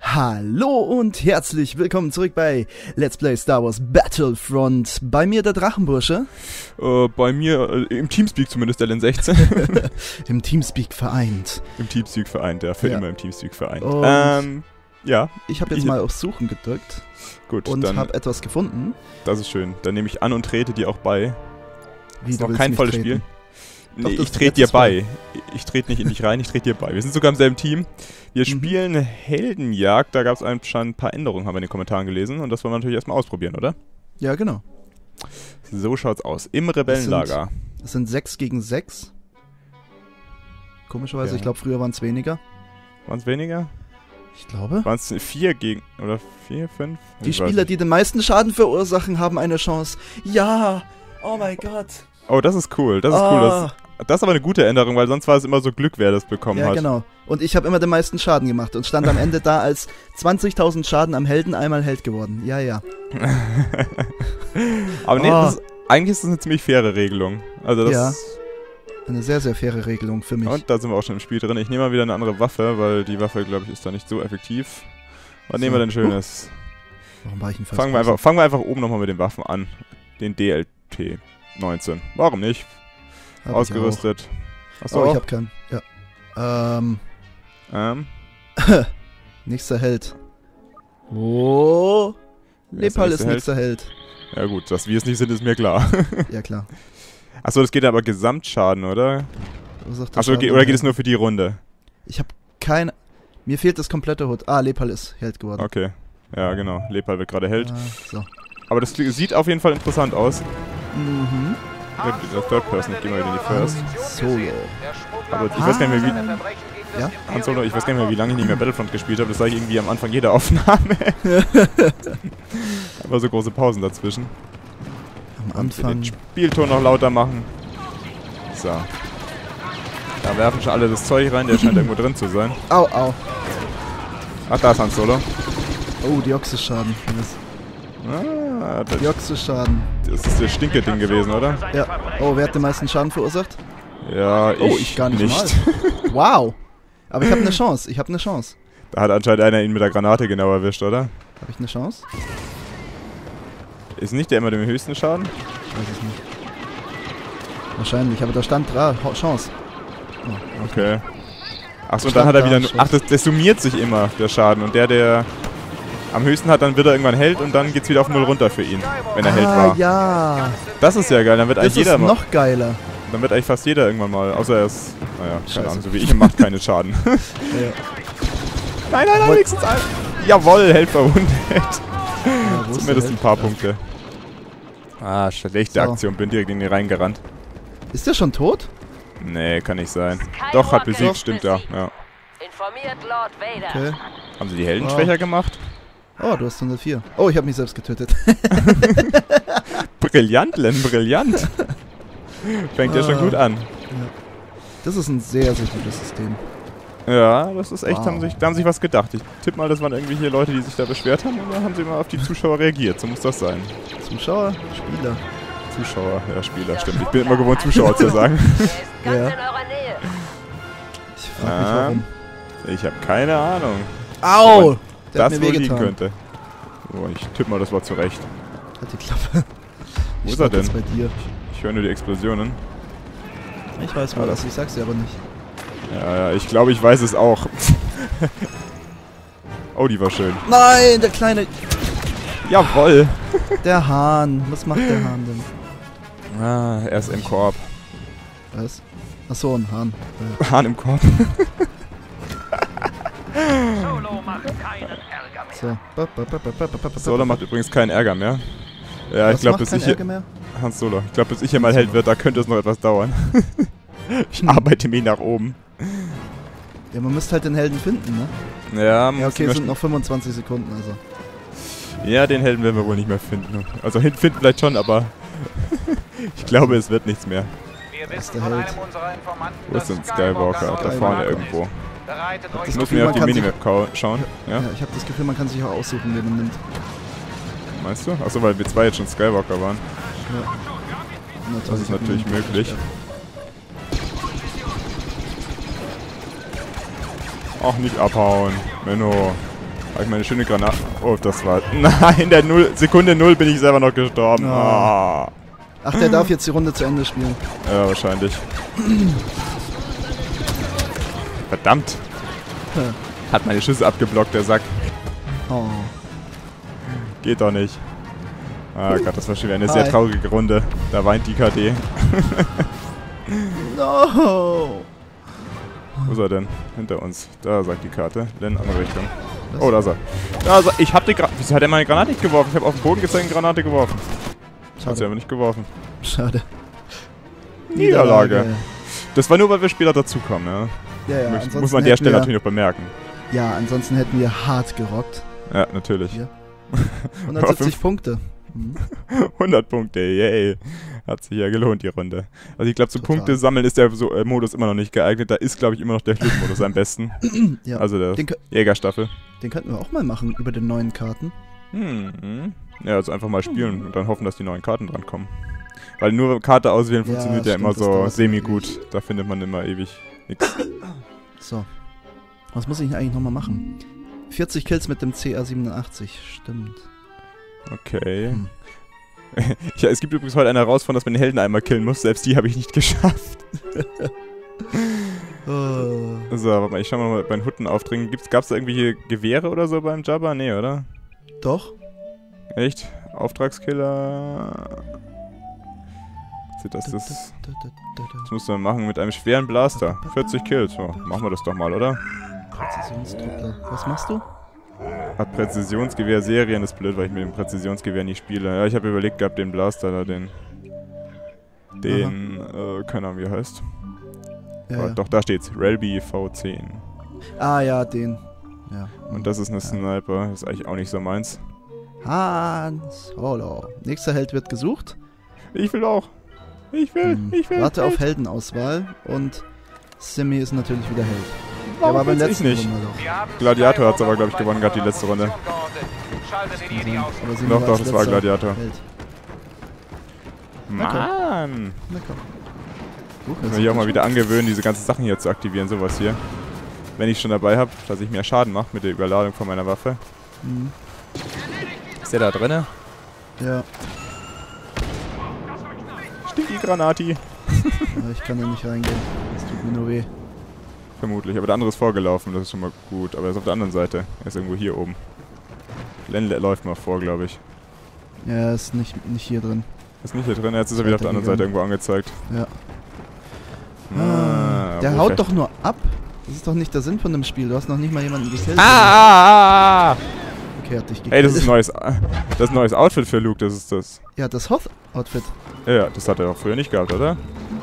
Hallo und herzlich willkommen zurück bei Let's Play Star Wars Battlefront. Bei mir der Drachenbursche. Bei mir, im Teamspeak zumindest, der Len16. Im Teamspeak vereint. Im Teamspeak vereint, ja, für immer im Teamspeak vereint. Ja. Ich habe jetzt mal auf Suchen gedrückt. Gut, und dann habe etwas gefunden. Das ist schön. Dann nehme ich an und trete dir auch bei. Wie, ist noch kein volles treten? Spiel. Doch, Nee, ich trete dir bei. Ich trete nicht in dich rein, ich trete dir bei. Wir sind sogar im selben Team. Wir spielen Heldenjagd. Da gab es anscheinend ein paar Änderungen, haben wir in den Kommentaren gelesen. Und das wollen wir natürlich erstmal ausprobieren, oder? Ja, genau. So schaut's aus. Im Rebellenlager. Es sind 6 gegen 6. Komischerweise, Ja. ich glaube, früher waren es weniger. Waren es weniger? Ich glaube. Waren es 4 gegen... oder 4, 5? Die Spieler, die den meisten Schaden verursachen, haben eine Chance. Ja! Oh mein Gott! Oh, das ist cool. Das ist cool. Das ist aber eine gute Änderung, weil sonst war es immer so Glück, wer das bekommen hat. Ja, genau. Und ich habe immer den meisten Schaden gemacht und stand am Ende da als 20.000 Schaden am Helden, einmal Held geworden. Ja, ja. Aber nee, eigentlich ist das eine ziemlich faire Regelung. Also das Ja. Eine sehr, sehr faire Regelung für mich. Und da sind wir auch schon im Spiel drin. Ich nehme mal wieder eine andere Waffe, weil die Waffe, glaube ich, ist da nicht so effektiv. Was nehmen wir denn Schönes? Warum war ich ein Fangen wir einfach oben nochmal mit den Waffen an. Den DLT 19. Warum nicht? Ausgerüstet. Achso. Oh, ich hab keinen. Ja. Nächster Held. Oh. Lepal ist nächster Held. Ja gut, dass wir es nicht sind, ist mir klar. Ja, klar. Achso, das geht aber Gesamtschaden, oder? Achso, oder geht es nur für die Runde? Ich hab kein... Mir fehlt das komplette Hut. Ah, Lepal ist Held geworden. Okay. Ja, genau. Lepal wird gerade Held. So. Aber das sieht auf jeden Fall interessant aus. Mhm. Der Third Person, ich geh mal wieder in die First. Solo. Aber ich weiß gar nicht mehr, wie... Ja? Han Solo, ich weiß gar nicht mehr, wie lange ich nicht mehr Battlefront gespielt habe. Das sage ich irgendwie am Anfang jeder Aufnahme. Aber so große Pausen dazwischen. Am Anfang... Den Spielton noch lauter machen. So. Da werfen schon alle das Zeug rein, der scheint irgendwo drin zu sein. Au, au. Ach, da ist Han Solo. Oh, Dioxys-Schaden. Dioxys-Schaden. Das ist das Stinke-Ding gewesen, oder? Ja. Oh, wer hat den meisten Schaden verursacht? Ja, ich gar nicht. Mal. Wow. Aber ich habe eine Chance. Da hat anscheinend einer ihn mit der Granate genau erwischt, oder? Habe ich eine Chance? Ist nicht der immer den höchsten Schaden? Weiß ich nicht. Wahrscheinlich, aber da stand Chance. Oh, okay. Achso, und dann hat er wieder... Ach, das summiert sich immer, der Schaden. Und der am höchsten hat, dann wird er irgendwann Held und dann geht's wieder auf 0 runter für ihn, wenn er Held war. Ja. Das ist ja geil, dann wird eigentlich jeder mal... Das ist noch geiler. Dann wird eigentlich fast jeder irgendwann mal, außer er ist... Naja, keine Ahnung, so wie ich, macht keinen Schaden. Ja. Nein, wenigstens ein... Jawohl, Held verwundet. Ja, zumindest ein paar Punkte. Ah, schlechte Aktion, bin direkt in die reingerannt. Ist der schon tot? Nee, kann nicht sein. Doch, hat besiegt, stimmt ja. Informiert Lord Vader. Okay. Haben sie die Helden schwächer gemacht? Oh, du hast 104. Oh, ich habe mich selbst getötet. Brillant, Len, brillant. Fängt ja schon gut an. Ja. Das ist ein sehr, sehr gutes System. Ja, das ist echt, da haben sich was gedacht. Ich tippe mal, das waren irgendwie hier Leute, die sich da beschwert haben und dann haben sie mal auf die Zuschauer reagiert. So muss das sein. Zuschauer? Spieler. Zuschauer, ja, Spieler, stimmt. Ich bin immer gewohnt, Zuschauer zu sagen. Ja. Ich frage mich, warum. Ich habe keine Ahnung. Au! Der das wohl liegen könnte. Oh, ich tippe mal, das war zurecht. Halt die Klappe. Wo ist er denn? Bei dir. Ich höre nur die Explosionen. Ich weiß mal das, ich sag's dir aber nicht. Ja, ich glaube, ich weiß es auch. Oh, die war schön. Nein, der kleine... Jawoll. Der Hahn. Was macht der Hahn denn? Ah, er ist im Korb. Was? Achso, ein Hahn. Hahn im Korb. Solo macht keinen Ärger mehr. So. Solo macht übrigens keinen Ärger mehr. Ja, ich glaube, bis ich hier... Hans Solo. Ich glaube, bis ich hier mal Held wird, da könnte es noch etwas dauern. Ich arbeite mich nach oben. Ja, man müsste halt den Helden finden, ne? Ja, okay, es sind noch 25 Sekunden, also. Ja, den Helden werden wir wohl nicht mehr finden. Also finden vielleicht schon, aber ich glaube, es wird nichts mehr. Wir wissen von einem unserer Informanten, wo ist denn Skywalker? Da vorne irgendwo. Ich muss mir auf die Minimap schauen. Ja? Ich habe das Gefühl, man kann sich auch aussuchen, wen man nimmt. Meinst du? Achso, weil wir zwei jetzt schon Skywalker waren. Ja. Das ist natürlich möglich. Ach, nicht abhauen, Menno. Habe ich meine schöne Granate. Oh, das war... Nein, der Sekunde 0 bin ich selber noch gestorben. Oh. Oh. Ach, der darf jetzt die Runde zu Ende spielen. Ja, wahrscheinlich. Verdammt. Hat meine Schüsse abgeblockt, der Sack. Oh. Geht doch nicht. Ah Gott, das war schon wieder eine sehr traurige Runde. Da weint die KD. No! Wo ist er denn? Hinter uns. Da sagt die Karte. In andere Richtung. Oh, da ist er. Da ist er. Ich hab die Granate. Wieso hat er meine Granate nicht geworfen? Ich habe auf den Boden gezeigt und Granate geworfen. Hat sie aber nicht geworfen. Schade. Niederlage. Das war nur, weil wir später dazukommen, ja. Ja, muss man an der Stelle natürlich noch bemerken. Ja, ansonsten hätten wir hart gerockt. Ja, natürlich. Hier. 170 Punkte. 100 Punkte, yay. Hat sich ja gelohnt, die Runde. Also ich glaube, zum Punkte sammeln ist der Modus immer noch nicht geeignet. Da ist, glaube ich, immer noch der Glücksmodus am besten. Ja. Also der Jägerstaffel. Den könnten wir auch mal machen über den neuen Karten. Ja, also einfach mal spielen und dann hoffen, dass die neuen Karten drankommen. Weil nur Karte auswählen funktioniert ja immer so semi-gut. Da findet man immer ewig nichts. So. Was muss ich eigentlich nochmal machen? 40 Kills mit dem CR87, stimmt. Okay. Ja, es gibt übrigens heute eine Herausforderung, dass man den Helden einmal killen muss. Selbst die habe ich nicht geschafft. So, warte mal, ich schau mal bei den Hutten aufdringen. Gab's da irgendwelche Gewehre oder so beim Jabba? Nee, oder? Doch. Echt? Auftragskiller... Das musst du machen mit einem schweren Blaster. 40 Kills. So, machen wir das doch mal, oder? Präzisionstruppe. Was machst du? Hat Präzisionsgewehr-Serien, ist blöd, weil ich mit dem Präzisionsgewehr nicht spiele. Ja, ich habe überlegt gehabt, den Blaster da, keine Ahnung, wie er heißt. Ja. Doch, da steht's. Relby V10. Ah ja, den. Ja. Und das ist eine Sniper, das ist eigentlich auch nicht so meins. Hans Solo. Nächster Held wird gesucht. Ich will auch. Ich will. Warte auf Heldenauswahl und Simi ist natürlich wieder Held. Warum war beim letzten nicht? Gladiator hat es aber, glaube ich, gewonnen gehabt, die letzte Runde. Doch, das war Gladiator. Mann! Ich muss mich auch mal wieder angewöhnen, diese ganzen Sachen hier zu aktivieren, sowas hier. Wenn ich schon dabei habe, dass ich mehr Schaden mache mit der Überladung von meiner Waffe. Ist der da drinne? Ja. Stinky Granati. Ich kann da nicht reingehen. Das tut mir nur weh. Vermutlich, aber der andere ist vorgelaufen, das ist schon mal gut. Aber er ist auf der anderen Seite. Er ist irgendwo hier oben. Len läuft mal vor, glaube ich. Ja, er ist nicht hier drin. Ist nicht hier drin, jetzt ist er wieder auf der anderen Seite irgendwo angezeigt. Ja. Der haut doch nur ab. Das ist doch nicht der Sinn von dem Spiel. Du hast noch nicht mal jemanden gekillt. Okay, hat dich gekillt. Ey, das ist ein neues Outfit für Luke, das ist das. Ja, das Hoth-Outfit. Ja, das hat er auch früher nicht gehabt, oder?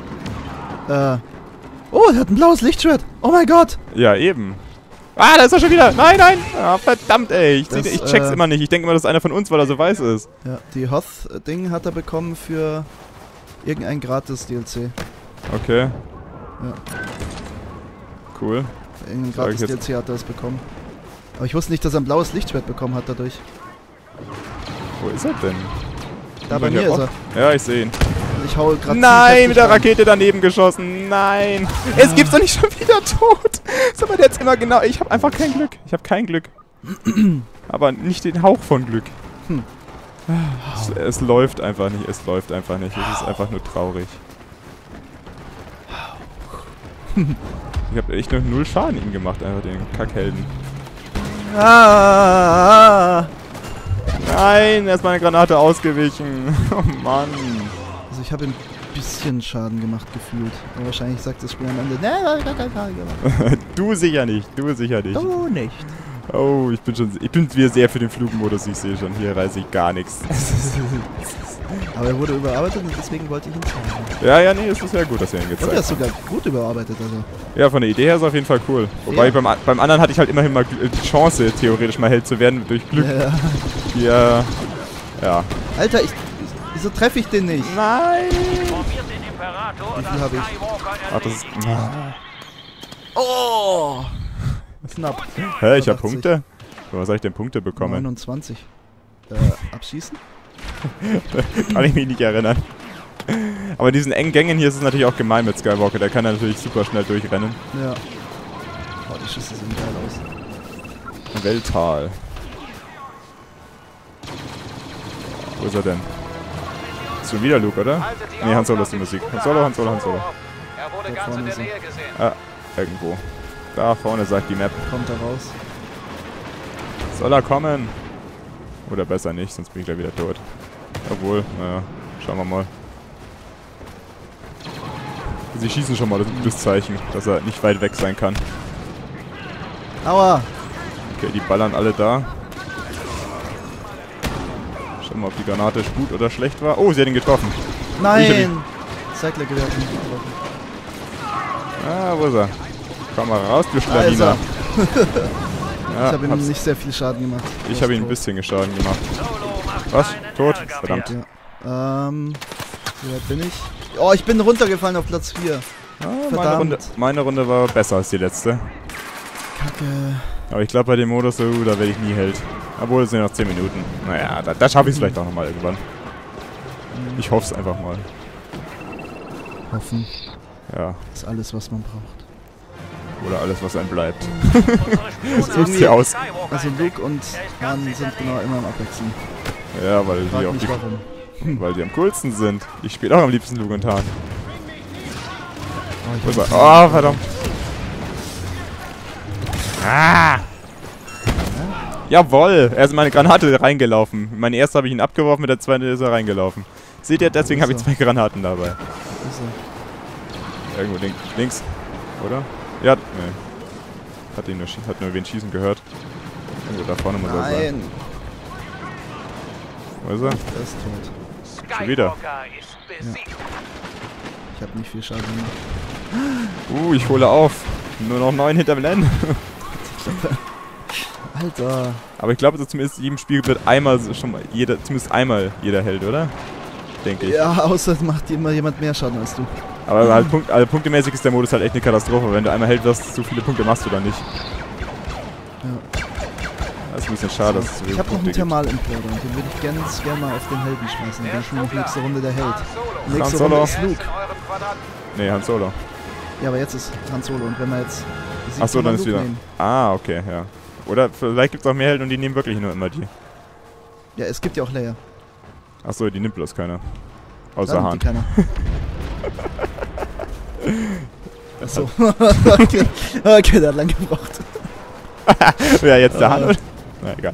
Oh, er hat ein blaues Lichtschwert. Oh mein Gott. Ja, eben. Ah, da ist er schon wieder. Nein, nein. Ah, verdammt, ey. Ich check's immer nicht. Ich denke immer, das ist einer von uns, weil er so weiß ist. Ja, die Hoth-Ding hat er bekommen für irgendein Gratis-DLC. Okay. Ja. Cool. Für irgendein Gratis-DLC hat er es bekommen. Aber ich wusste nicht, dass er ein blaues Lichtschwert bekommen hat dadurch. Wo ist er denn? Da bei mir ist er. Ja, ich sehe ihn. Ich hau gerade. Nein, mit der Rakete daneben geschossen. Nein. Es gibt's doch nicht schon wieder tot. Sag mal, jetzt immer genau. Ich habe einfach kein Glück. Ich habe kein Glück. Aber nicht den Hauch von Glück. Es läuft einfach nicht. Es läuft einfach nicht. Es ist einfach nur traurig. Ich habe echt noch 0 Schaden ihm gemacht, einfach den Kackhelden. Nein, er ist meine Granate ausgewichen. Oh Mann. Also ich habe ein bisschen Schaden gemacht gefühlt. Aber wahrscheinlich sagt das Spiel am Ende, nein, kein Schaden gemacht. Du sicher nicht, du sicher nicht. Du nicht. Oh, ich bin wieder sehr für den Flugmodus, ich sehe schon, hier reiße ich gar nichts. Aber er wurde überarbeitet und deswegen wollte ich ihn zeigen. Ja, nee, es ist ja gut, dass er ihn gezeigt hat. Und er ist sogar gut überarbeitet, also. Ja, von der Idee her ist es auf jeden Fall cool. Wobei beim anderen hatte ich halt immerhin mal die Chance, theoretisch mal Held zu werden, durch Glück. Ja. Ja. Alter, wieso treffe ich den nicht? Nein! Wie viel habe ich? Ach, das ist... Oh! Knapp. Hä, ich habe Punkte? Was soll ich denn Punkte bekommen? 29. Abschießen? Kann ich mich nicht erinnern. Aber in diesen engen Gängen hier ist es natürlich auch gemein mit Skywalker. Der kann natürlich super schnell durchrennen. Ja. Oh, die Schüsse sehen geil aus. Welttal. Wo ist er denn? Ist schon wieder Luke, oder? Nee, Han Solo ist die Musik. Han Solo, Han Solo, Han Solo. Er wurde ganz in der Nähe gesehen. Ah, irgendwo. Da vorne sagt die Map. Kommt er raus? Soll er kommen? Oder besser nicht, sonst bin ich gleich wieder tot. Obwohl, naja, schauen wir mal. Sie schießen schon mal, das ist ein gutes Zeichen, dass er nicht weit weg sein kann. Aua! Okay, die ballern alle da. Schauen wir mal, ob die Granate gut oder schlecht war. Oh, sie hat ihn getroffen. Nein! Cycler-Gewehr hat ihn getroffen. Ah, wo ist er? Komm mal raus, du Da ist Schlaminer. er. Ja, Ich habe ihm nicht sehr viel Schaden gemacht. ich habe ihm ein bisschen Schaden gemacht. Was? Tot? Verdammt. Ja. Wie weit bin ich? Oh, ich bin runtergefallen auf Platz 4. Ah, meine Runde war besser als die letzte. Kacke. Aber ich glaube bei dem Modus, da werde ich nie Held. Obwohl, es sind noch 10 Minuten. Naja, da schaffe ich es vielleicht auch nochmal irgendwann. Ich hoffe es einfach mal. Hoffen Ja. ist alles, was man braucht. Oder alles, was einem bleibt. Das Suchst dir aus. Also Luke und Han sind genau immer am Abwechseln. Ja, weil Frag die auch mich warum. weil die am coolsten sind. Ich spiele auch am liebsten Luke und Han. Oh, Wo ist er? Oh, verdammt. Ah! Jawoll! Er ist in meine Granate reingelaufen. Meine erste habe ich ihn abgeworfen, mit der zweiten ist er reingelaufen. Seht ihr, deswegen habe ich 2 Granaten dabei. Ist er. Irgendwo links. Oder? Ja, nee. Hat nur wen schießen gehört. Irgendwo da vorne muss er sein. Nein, Wo ist er? er ist tot. Schon wieder. Ich habe nicht viel Schaden gemacht. Ich hole auf. Nur noch 9 hinterm Len. Alter. Aber ich glaube, zumindest in jedem Spiel wird einmal schon mal zumindest einmal jeder Held, oder? Denke ich. Ja, außer es macht immer jemand mehr Schaden als du. Aber halt punktemäßig ist der Modus halt echt eine Katastrophe. Wenn du einmal Held wirst, so viele Punkte machst du dann nicht. Ja. Das ist ein bisschen schade, dass es so Ich viele habe noch einen Punkte gibt. Thermalimploder und den würde ich gerne mal auf den Helden schmeißen. Dann bin ich nämlich nächste Runde der Held. Han Nächste Solo. Runde ist Luke. Nee, Han Solo. Ja, aber jetzt ist Han Solo und wenn wir jetzt... Achso, dann ist Luke wieder... nehmen. Ah, okay, ja. Oder vielleicht gibt es auch mehr Helden und die nehmen wirklich nur immer die. Ja, es gibt ja auch Leia. Achso, die nimmt bloß keiner. Außer Da nimmt Han. die keiner. Achso. Okay, der hat lang gebraucht. Ja, jetzt der Han, oder? Na, egal.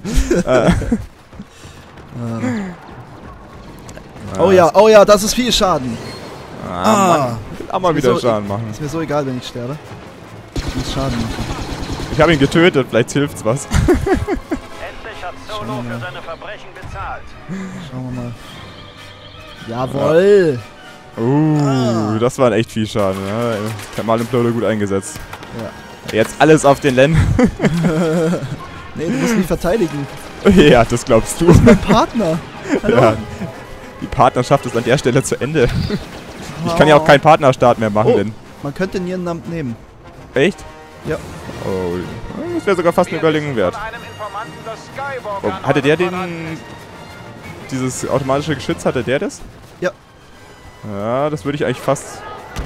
Oh ja, das ist viel Schaden. Mann. Ich will auch mal wieder Schaden machen. Ist mir so egal, wenn ich sterbe. Ich muss Schaden machen. Ich habe ihn getötet, vielleicht hilft's was. Endlich hat Solo für seine Verbrechen bezahlt. Schauen wir mal. Jawoll! Das war echt viel Schaden. Ja. Thermalimploder gut eingesetzt. Ja. Jetzt alles auf den Len. Nee, du musst mich verteidigen. Ja, das glaubst du. Mein Partner! Hallo? Ja. Die Partnerschaft ist an der Stelle zu Ende. Ich kann ja auch keinen Partnerstart mehr machen, denn... Man könnte Nierennamt nehmen. Echt? Ja. Oh, das wäre sogar fast eine Überlegung wert. Oh, hatte der dieses automatische Geschütz, hatte der das? Ja. Ja, das würde ich eigentlich fast...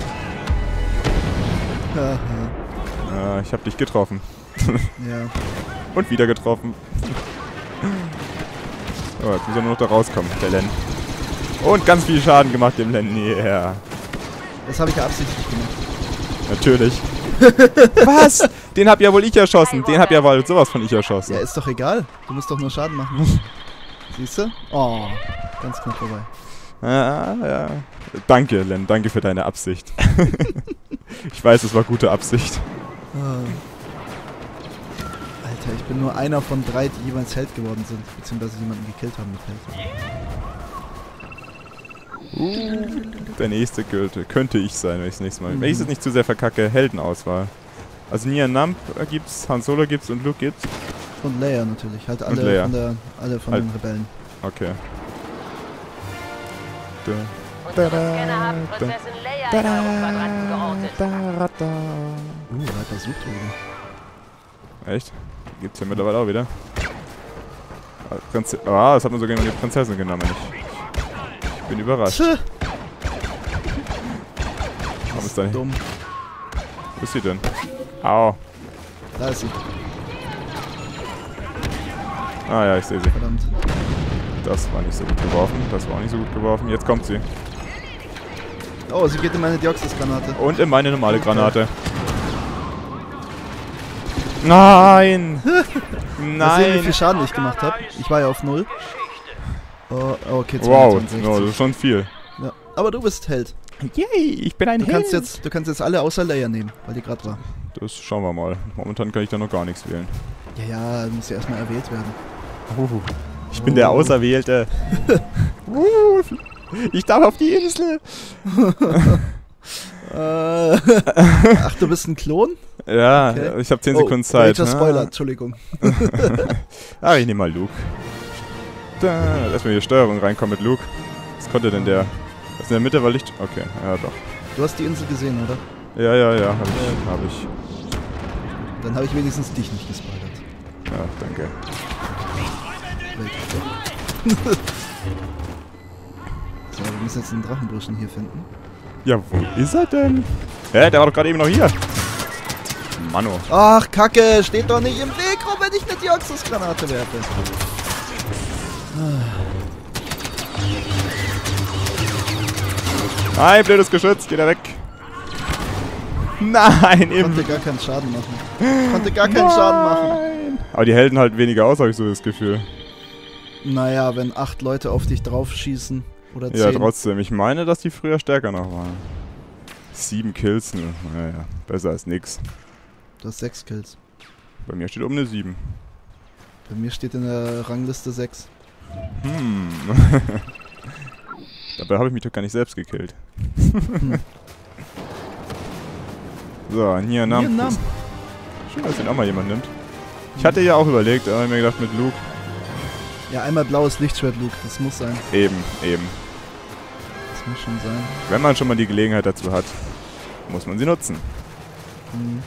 ich habe dich getroffen. Ja. Und wieder getroffen. Oh, jetzt muss er nur noch da rauskommen, der Len. Und ganz viel Schaden gemacht dem Len. Yeah. Das habe ich ja absichtlich gemacht. Natürlich. Was? Den hab ja wohl ich erschossen. Den hab ja wohl sowas von ich erschossen. Ja, ist doch egal. Du musst doch nur Schaden machen. Siehst du? Oh, ganz knapp vorbei. Ja. Danke, Len. Danke für deine Absicht. Ich weiß, es war gute Absicht. Alter, ich bin nur einer von 3, die jemals Held geworden sind. Beziehungsweise jemanden gekillt haben mit Held. Der nächste könnte ich sein, wenn ich das nächste Mal... Wenn ich es nicht zu sehr verkacke, Heldenauswahl. Also Nierennamt gibt's, Han Solo gibt's und Luke gibt's. Und Leia natürlich. Halt alle Leia. alle von den Rebellen. Okay. Unsere Scanner haben Prinzessin Leia in eurem Quadranten geortet. Reiter Suchtruhe. Echt? Gibt's ja mittlerweile auch wieder. Das hat man sogar die Prinzessin genommen. Ich bin überrascht. Das ist da dumm. Wo ist sie denn? Au. Da ist sie. Ah ja, ich sehe sie. Verdammt. Das war nicht so gut geworfen. Das war auch nicht so gut geworfen. Jetzt kommt sie. Oh, sie geht in meine Dioxys-Granate. Und in meine normale Granate. Nein! Mal sehen, wie viel Nein! Schaden ich gemacht habe. Ich war ja auf 0. Oh, okay, Wow, 260. no, das ist schon viel. Ja. Aber du bist Held. Yay, ich bin ein Du kannst jetzt alle außer Leia nehmen, weil die gerade war. Das schauen wir mal. Momentan kann ich da noch gar nichts wählen. Ja, muss ja erstmal erwählt werden. Ich bin der Auserwählte. Ich darf auf die Insel. Ach, du bist ein Klon? Ja, Okay. ich habe 10 Sekunden Zeit. Major Spoiler, Entschuldigung. Ach, ich nehme mal Luke. Da, lass mal hier Steuerung reinkommen mit Luke. Was konnte denn der? Was in der Mitte war Licht? Okay, ja doch. Du hast die Insel gesehen, oder? Ja, hab ich. Dann habe ich wenigstens dich nicht gespoilert. Ja, danke. So, wir müssen jetzt einen Drachenburschen hier finden. Ja, wo ist er denn? Hä, der war doch gerade eben noch hier. Mano. Ach, Kacke, steht doch nicht im Weg rum, wenn ich eine Dioxys-Granate werfe. Nein, blödes Geschütz, geht er weg. Nein, Ich konnte gar keinen Schaden machen. Aber die halten halt weniger aus, habe ich so das Gefühl. Naja, wenn 8 Leute auf dich draufschießen oder 10. Ja, trotzdem. Ich meine, dass die früher stärker noch waren. 7 Kills nur. Naja, besser als nix. Du hast 6 Kills. Bei mir steht oben eine 7. Bei mir steht in der Rangliste 6. Dabei habe ich mich doch gar nicht selbst gekillt. So, hier Namp. Schön, dass den auch mal jemand nimmt. Ich hatte ja auch überlegt, aber ich mir gedacht mit Luke. Ja, einmal blaues Lichtschwert, Luke. Das muss sein. Eben. Das muss schon sein. Wenn man schon mal die Gelegenheit dazu hat, muss man sie nutzen. Hm.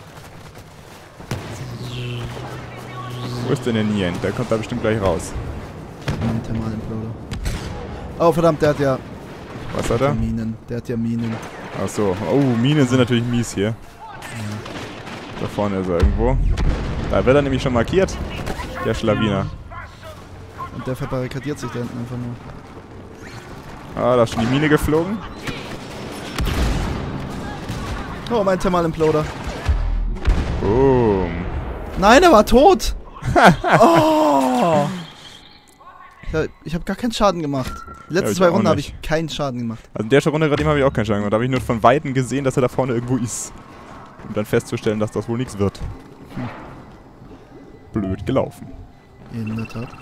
Wo ist denn der Nien? Der kommt da bestimmt gleich raus. Ein Thermalimploder. Oh, verdammt, der hat ja Was hat er? Minen. Der hat ja Minen. Ach so. Oh, Minen sind natürlich mies hier. Da vorne ist er irgendwo. Da wird er nämlich schon markiert. Der Schlawiner. Und der verbarrikadiert sich da hinten einfach nur. Ah, da ist schon die Mine geflogen. Oh, mein Thermalimploder. Boom. Nein, er war tot! Oh! Ich hab gar keinen Schaden gemacht. Die letzten Ja, ich 2 auch Runden habe nicht. ich keinen Schaden gemacht. Also in der Runde gerade eben habe ich auch keinen Schaden gemacht. Da habe ich nur von Weitem gesehen, dass er da vorne irgendwo ist. Um dann festzustellen, dass das wohl nichts wird. Blöd gelaufen. In der Tat.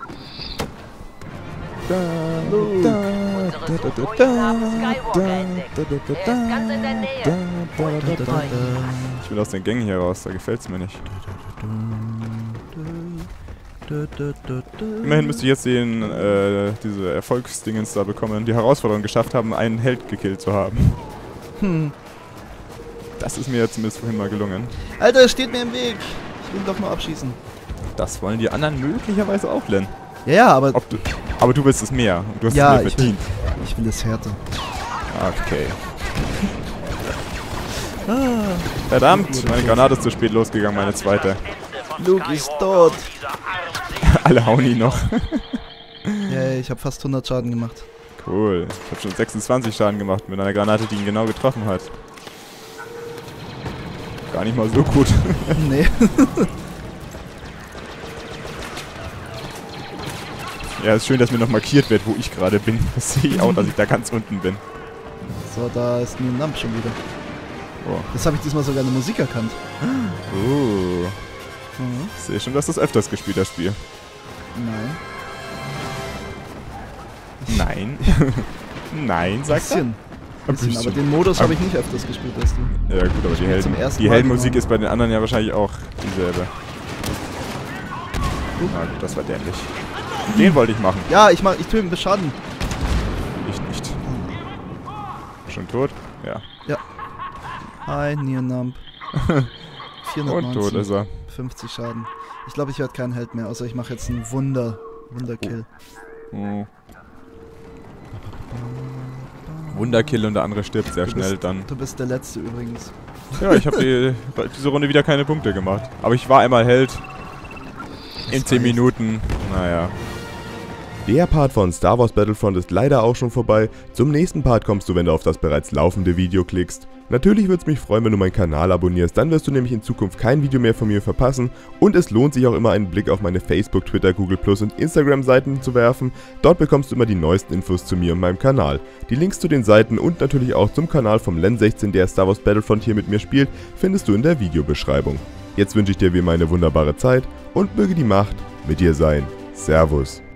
Unsere Suchruinen haben Skywalker entdeckt. Er ist ganz in der Nähe. Folgt euch. Ich will aus den Gängen hier raus, da gefällt's mir nicht. Immerhin müsste ich jetzt diese Erfolgsdingens da bekommen, die Herausforderung geschafft haben, einen Held gekillt zu haben. Das ist mir jetzt zumindest vorhin mal gelungen. Alter, er steht mir im Weg. Ich will ihn doch nur abschießen. Das wollen die anderen möglicherweise auch, Len. Ja, aber Aber du willst es mehr. Und du hast ja, es mehr verdient. ich will es härter. Okay. Verdammt, meine Granate ist zu spät losgegangen, meine zweite. Luke ist tot. Alle hauen ihn noch. Ja, ich habe fast 100 Schaden gemacht. Cool. Ich habe schon 26 Schaden gemacht mit einer Granate, die ihn genau getroffen hat. Gar nicht mal so gut. Nee. Ja, ist schön, dass mir noch markiert wird, wo ich gerade bin. Das sehe ich auch, dass ich da ganz unten bin. So, da ist ein Lamp schon wieder. Oh. Das habe ich diesmal sogar in der Musik erkannt. Ich sehe schon, dass du das öfters gespielt hast, das Spiel. Nein. Nein. Nein, sagst du? Bisschen, aber den Modus habe ich nicht öfters gespielt als du. Ja gut, aber die Heldenmusik ist bei den anderen ja wahrscheinlich auch dieselbe. Na gut, das war dämlich. Den wollte ich machen. Ja, ich tue ihm Schaden. Ich nicht. Schon tot? Ja. Ja. Hi, Niernamp. 419. Und tot ist er. 50 Schaden. Ich glaube, ich werde kein Held mehr, außer ich mache jetzt einen Wunderkill. Oh. Wunderkill und der andere stirbt sehr schnell dann. Du bist der Letzte übrigens. Ja, ich habe diese Runde wieder keine Punkte gemacht. Aber ich war einmal Held. In 10 Minuten. Naja. Der Part von Star Wars Battlefront ist leider auch schon vorbei. Zum nächsten Part kommst du, wenn du auf das bereits laufende Video klickst. Natürlich würde es mich freuen, wenn du meinen Kanal abonnierst, dann wirst du nämlich in Zukunft kein Video mehr von mir verpassen und es lohnt sich auch immer einen Blick auf meine Facebook, Twitter, Google+ und Instagram Seiten zu werfen. Dort bekommst du immer die neuesten Infos zu mir und meinem Kanal. Die Links zu den Seiten und natürlich auch zum Kanal vom Len16, der Star Wars Battlefront hier mit mir spielt, findest du in der Videobeschreibung. Jetzt wünsche ich dir wie immer eine wunderbare Zeit und möge die Macht mit dir sein. Servus.